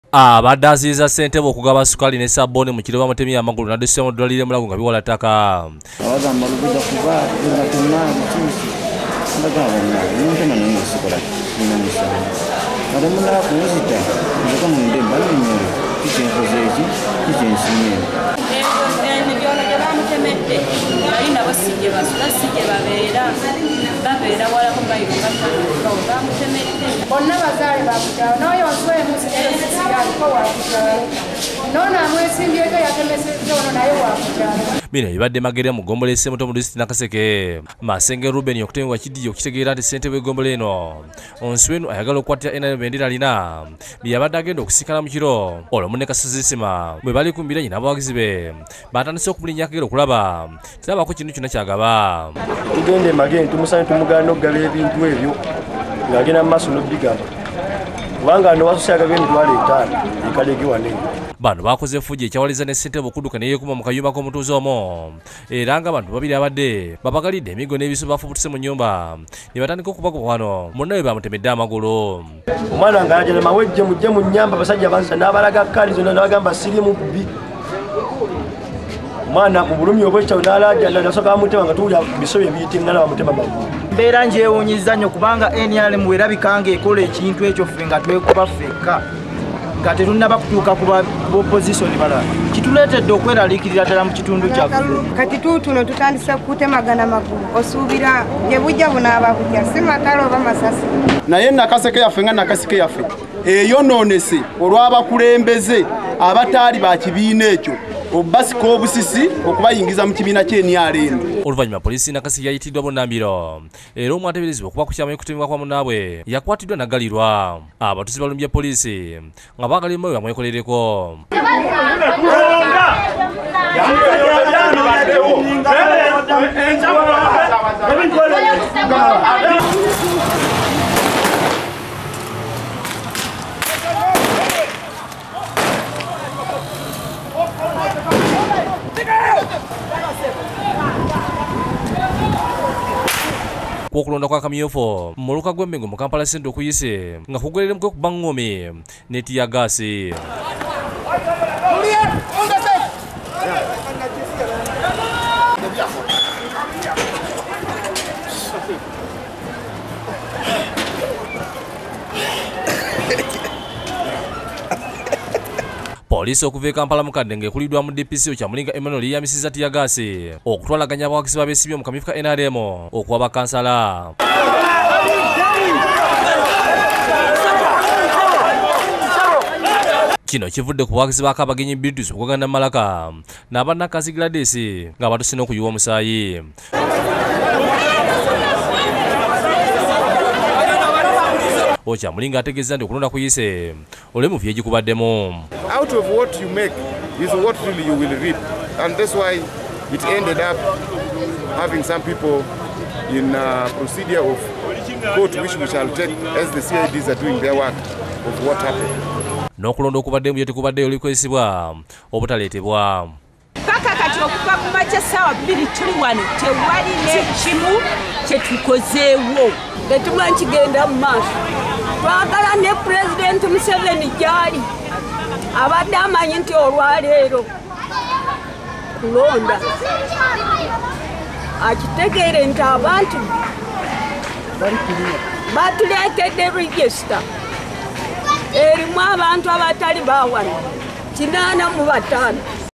Abadde aziyiza ssentebe okugaba sukali ne sabbooni mu kireba beetemye amagulu n'addusira mu ddwaliro Mulago nga biwola ttaka. Abagamba lubida kuba nga tunaali kiisi ndagamba naye ntema naye ngisikola nina musango ate munakuwuzita nzoka mundemba nenyoyo kikyenkoze eki kikyensimye ebyono gye bamutemedde balina basijje basijje babeera walako bayiro bamutemedde bonna bazaale bakukyalo naye waswaye musiyaaliko wakukyalo nona amwesimbyeko yatemesezza ono naye wakukyalo. Bino ebibadde magere mu ggombolola essemuto mu disitulikiti Nakaseke. Masenge Ruben okutemebwa Kiddiyo okitegeera nti ssentebe w'eggombolola eno Onswenu ayagala okukwatira NRM bendera alina bye yabadde agenda okusikala mu kiro olwo munne Kasuzisima bwe bali ku mbira nyina abawagizi be batandise okumulinnyakagera okulaba kirabako kintu kyonna kyagaba. Tugende magere tumusanye tumugaana okugaba ebintu ebyo ng'agenda mu maaso n'obbigaba kubanga ano wasose agaba emitwalo 5 ekalege wane. Bano bakoze efujjo ekyawaliza ne ssentebe okudduka ne yeekuma mu kayumba k'omutuuze omwo era nga bantu babiri abadde babagalidde emigo n'ebiso bafubutuse mu nnyumba ne batandika okubagoba wano munnawe bamutemedde amagulu. Omwana ng'ajala mawejje mujje mu nnyamba abasajja bansa n'abalaga kkali zonna n'abagamba siri mubbi. Omwana mu bulumi obwekitalo n'alaja nasooka bamutema nga tuwulira bisobye biyitiŋŋana bamutema magulu. Mbeera ngyewuunyizza nnyo kubanga NRM werabika ng'ekola ekintu ekyo ffe nga twekuba ffekka nga tetunnaba kutuuka ku opposition balala kituleetedde okweraliikirira ddala mu kitundu kyaffe. Kati tuutuno tutandise kutemagana magulu osuubira bye bujja bunaaba bujja si matala oba masasi. Naye Nakaseke yaffe nga Nakaseke yaffe eyonoonese olw'abakulembeze abataali ba kibiina ekyo obasika obusisi okubayingiza mu kibiina ky'NRM. Oluvannyuma poliisi Nakaseke yayitiddwa bunnambiro era omu ateeberezebwa okuba ku kyama okutemebwa kwa munnaabwe yakwatiddwa n'aggalirwa. Abatuuze balumbye poliisi nga baagala emmoyo bamwekolereko. Okulonda kwa kamyufu mu muluka gw'Emmengo mu Kampala Centre okuyise nga kugoleremu okuba ng'omi ne ttiya ggaasi. Poliisi okuva e Kampala mukadde ng'ekuliddwa mu DPC Kyamulinga Emmanuel yeyamisizza ttiya ggaasi okutwalaganya abawagizi b'abeesimbye mu kamyufu ka NRM okuwa bakansala. Kino kivudde ku buwagizi ba Kabagenyi Biduzi okuganda Malaka n'abannakazi Gladys nga batuse n'okuyiwa omusaayi. Kyamulinga ategeeza nti okulonda kuyise olw'emu bye gikubaddemu. Out of what you make is what really you will reap, and that's why it ended up having some people in procedure of court which we shall take as the CIDs are doing their work of what happened. N'okulonda okubaddemu bye tekubaddeyo olikozesebwa obutaleetebwa. Paka kati okuva mu makya ssaawa 2 tuli wano tewali n'ekimu kye tukozeewo. Tetumanya kigenda mu maaso. Twagala ne Pulezidenti Museveni gy'ali abadde amanyi nti olwaleero kulonda akitegeere nti abantu batuleetedde regisita erimu abantu abatali baawano 85.